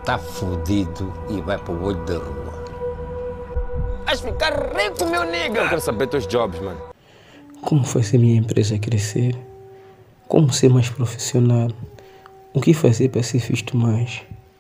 Tá fudido e vai pro olho da rua. Vais ficar rico, meu nigga! Eu quero saber teus jobs, mano. Como fazer minha empresa crescer? Como ser mais profissional? O que fazer para ser visto mais?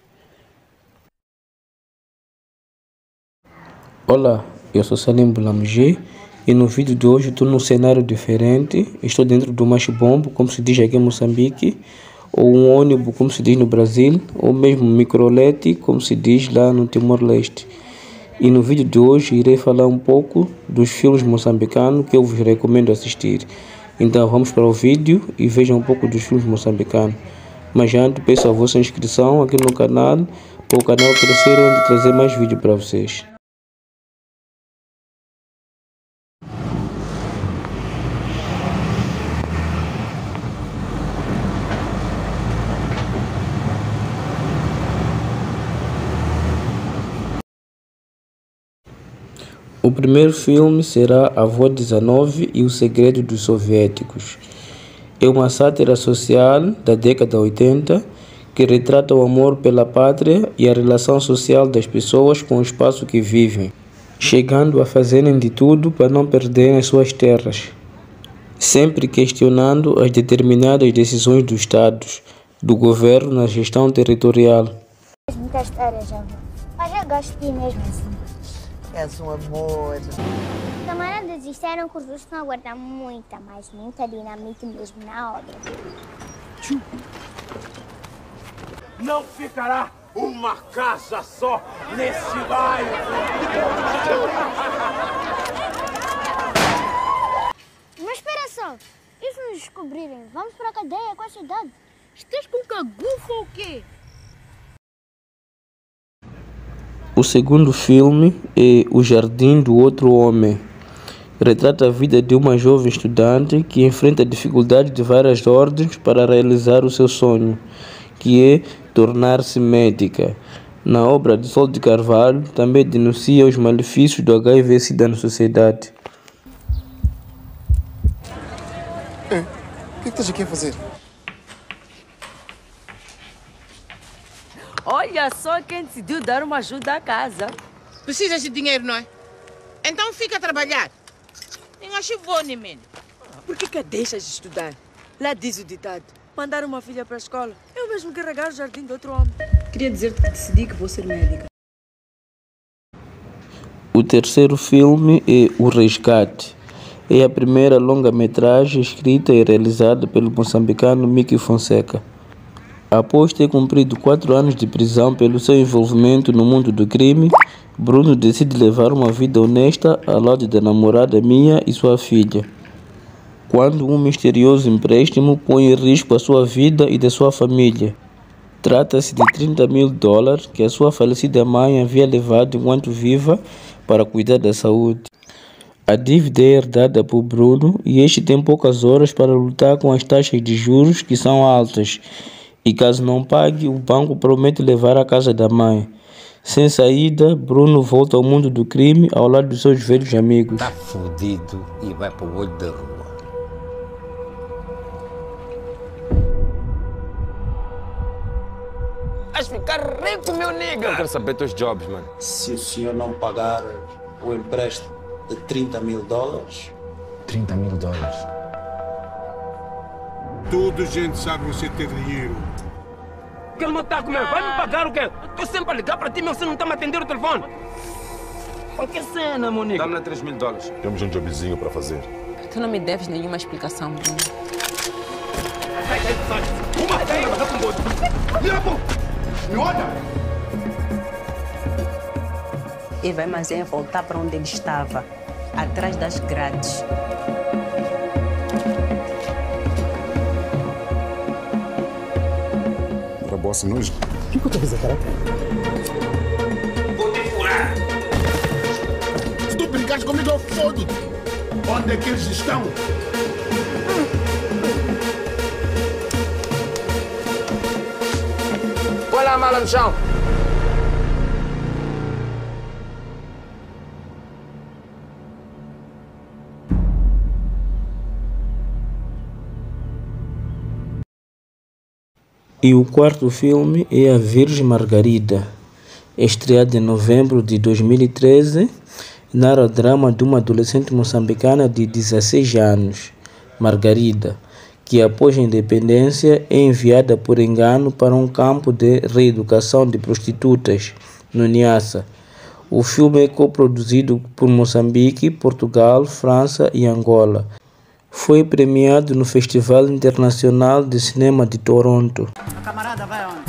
Olá, eu sou Salim Boulamg e no vídeo de hoje estou num cenário diferente. Estou dentro do machibombo, como se diz aqui em Moçambique, ou um ônibus, como se diz no Brasil, ou mesmo um microlete, como se diz lá no Timor-Leste. E no vídeo de hoje irei falar um pouco dos filmes moçambicanos que eu vos recomendo assistir. Então vamos para o vídeo e vejam um pouco dos filmes moçambicanos. Mas antes peço a vossa inscrição aqui no canal, para o canal crescer e onde trazer mais vídeos para vocês. O primeiro filme será Avô 19 e o Segredo dos Soviéticos. É uma sátira social da década 80 que retrata o amor pela pátria e a relação social das pessoas com o espaço que vivem, chegando a fazerem de tudo para não perderem as suas terras, sempre questionando as determinadas decisões dos estados, do governo na gestão territorial. Muita história já, mas eu gosto de ti mesmo assim. És um amor. Os camaradas disseram que os russos estão a guardar muita dinamite mesmo na obra. Não ficará uma casa só nesse bairro. Mas espera só, e se nos descobrirem? Vamos para a cadeia com a cidade. Estás com cagufa ou quê? O segundo filme é O Jardim do Outro Homem. Retrata a vida de uma jovem estudante que enfrenta dificuldades de várias ordens para realizar o seu sonho, que é tornar-se médica. Na obra de Sol de Carvalho, também denuncia os malefícios do HIV/SIDA na sociedade. O que estás aqui a fazer? Olha só quem decidiu dar uma ajuda à casa. Precisas de dinheiro, não é? Então fica a trabalhar. Eu acho bom, menino. Por que deixas de estudar? Lá diz o ditado. Mandar uma filha para a escola. Eu mesmo que regar o jardim de outro homem. Queria dizer-te que decidi que vou ser médica. O terceiro filme é O Resgate. É a primeira longa-metragem escrita e realizada pelo moçambicano Mickey Fonseca. Após ter cumprido 4 anos de prisão pelo seu envolvimento no mundo do crime, Bruno decide levar uma vida honesta ao lado da namorada Mia e sua filha, quando um misterioso empréstimo põe em risco a sua vida e da sua família. Trata-se de $30.000 que a sua falecida mãe havia levado enquanto viva para cuidar da saúde. A dívida é herdada por Bruno e este tem poucas horas para lutar com as taxas de juros que são altas. E caso não pague, o banco promete levar à casa da mãe. Sem saída, Bruno volta ao mundo do crime ao lado dos seus velhos amigos. Tá fudido e vai pro olho da rua. Vais ficar rico, meu nigga! Eu quero saber teus jobs, mano. Se o senhor não pagar o empréstimo de $30.000... $30.000? Tudo gente sabe você ter dinheiro. Quer me matar comigo? Vai me pagar o quê? Estou sempre a ligar para ti, mas você não está me atendendo o telefone. Qualquer cena, meu nigga. Dá-me $3.000. Temos um jobzinho para fazer. Tu não me deves nenhuma explicação, Bruno. Uma cena, mas com gosto. Me olha! E vai mais é voltar para onde ele estava, atrás das grades. Bossa, nós. Vou te furar! Se tu brincares comigo, eu fodo-te! Onde é que eles estão? Põe lá a mala no chão. E o quarto filme é A Virgem Margarida, estreado em novembro de 2013, narra o drama de uma adolescente moçambicana de 16 anos, Margarida, que após a independência é enviada por engano para um campo de reeducação de prostitutas, no Niassa. O filme é coproduzido por Moçambique, Portugal, França e Angola. Foi premiado no Festival Internacional de Cinema de Toronto. A camarada vai aonde?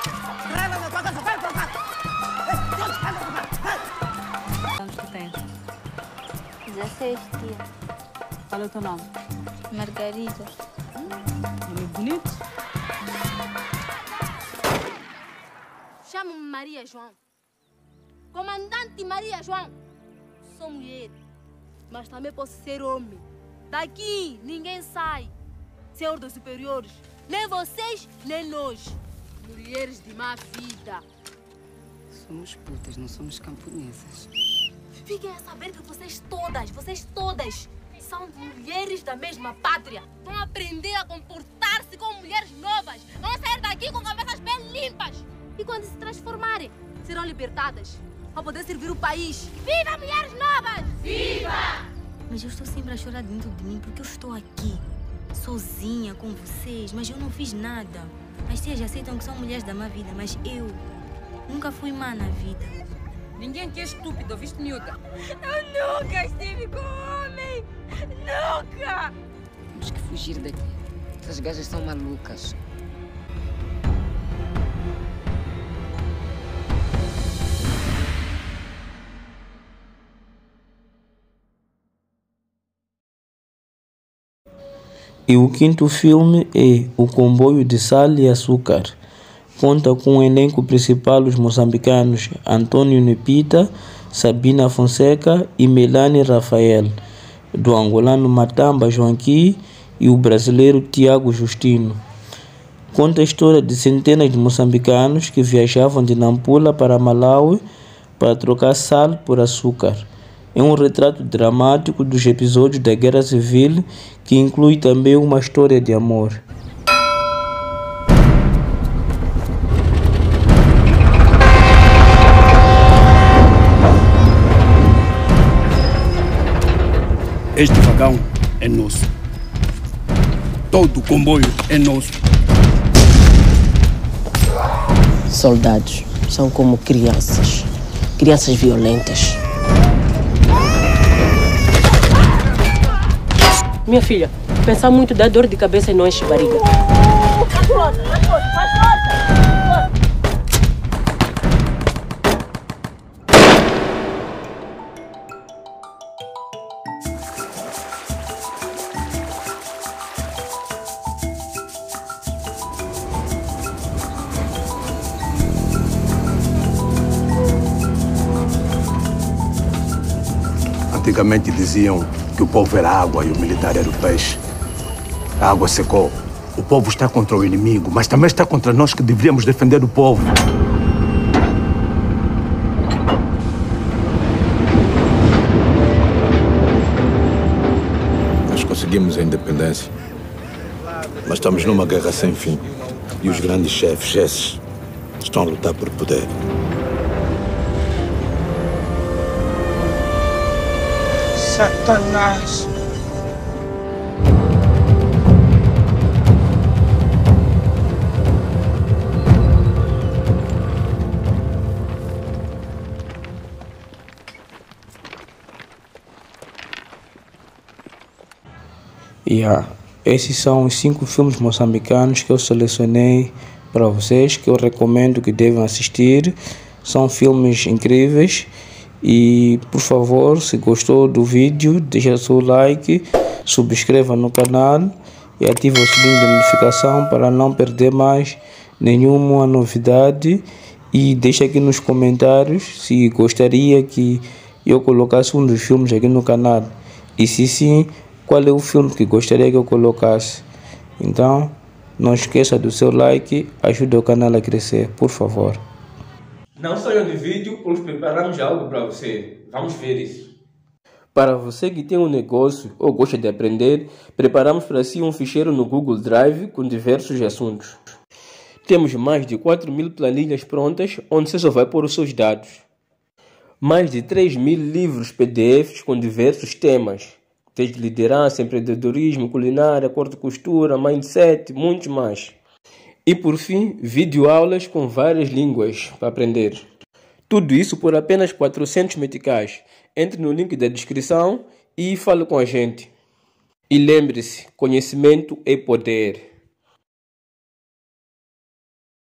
Quantos tu tens? 16, tia. Qual é o teu nome? Margarida. Nome bonito. Chamo-me Maria João. Comandante Maria João. Sou mulher, mas também posso ser homem. Daqui ninguém sai. Senhor dos superiores, nem vocês, nem nós. Mulheres de má vida. Somos putas, não somos camponesas. Fiquem a saber que vocês todas, são mulheres da mesma pátria. Vão aprender a comportar-se como mulheres novas. Vão sair daqui com cabeças bem limpas. E quando se transformarem, serão libertadas para poder servir o país. Viva mulheres novas! Viva! Mas eu estou sempre a chorar dentro de mim porque eu estou aqui, sozinha com vocês, mas eu não fiz nada. As tias aceitam que são mulheres da má vida, mas eu nunca fui má na vida. Ninguém aqui é estúpido, ouviste, miúda? Eu nunca estive com homem! Nunca! Temos que fugir daqui. Essas gajas são malucas. E o quinto filme é O Comboio de Sal e Açúcar. Conta com o elenco principal os moçambicanos Antônio Nepita, Sabina Fonseca e Melanie Rafael, do angolano Matamba Joanqui e o brasileiro Tiago Justino. Conta a história de centenas de moçambicanos que viajavam de Nampula para Malawi para trocar sal por açúcar. É um retrato dramático dos episódios da Guerra Civil, que inclui também uma história de amor. Este vagão é nosso. Todo o comboio é nosso. Soldados são como crianças violentas. Minha filha, pensar muito dá dor de cabeça e não enche barriga. Antigamente diziam que o povo era água e o militar era o peixe. A água secou. O povo está contra o inimigo, mas também está contra nós que deveríamos defender o povo. Nós conseguimos a independência, mas estamos numa guerra sem fim. E os grandes chefes, esses, estão a lutar por poder. Satanás! Esses são os 5 filmes moçambicanos que eu selecionei para vocês, que eu recomendo que devem assistir. São filmes incríveis. E por favor, se gostou do vídeo, deixa seu like, subscreva no canal e ative o sininho de notificação para não perder mais nenhuma novidade. E deixa aqui nos comentários se gostaria que eu colocasse um dos filmes aqui no canal. E se sim, qual é o filme que gostaria que eu colocasse. Então, não esqueça do seu like, ajuda o canal a crescer, por favor. Não saiam do vídeo, pois preparamos algo para você. Vamos ver isso. Para você que tem um negócio ou gosta de aprender, preparamos para si um ficheiro no Google Drive com diversos assuntos. Temos mais de 4.000 planilhas prontas, onde você só vai pôr os seus dados. Mais de 3.000 livros PDFs com diversos temas, desde liderança, empreendedorismo, culinária, corte e costura, mindset, muitos mais. E por fim, videoaulas com várias línguas para aprender. Tudo isso por apenas 400 meticais. Entre no link da descrição e fale com a gente. E lembre-se, conhecimento é poder.